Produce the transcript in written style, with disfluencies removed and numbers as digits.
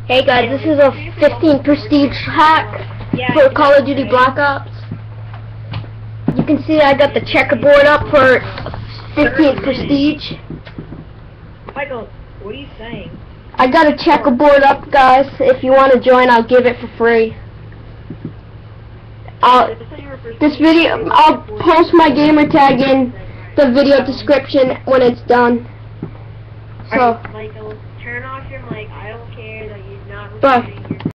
Hey guys, this is a 15 prestige hack for Call of Duty Black Ops. You can see I got the checkerboard up for 15 prestige. Michael, what are you saying? I got a checkerboard up, guys. If you want to join, I'll give it for free. This video, I'll post my gamer tag in the video description when it's done. So, Michael, turn off your mic. I don't care that you're not recording.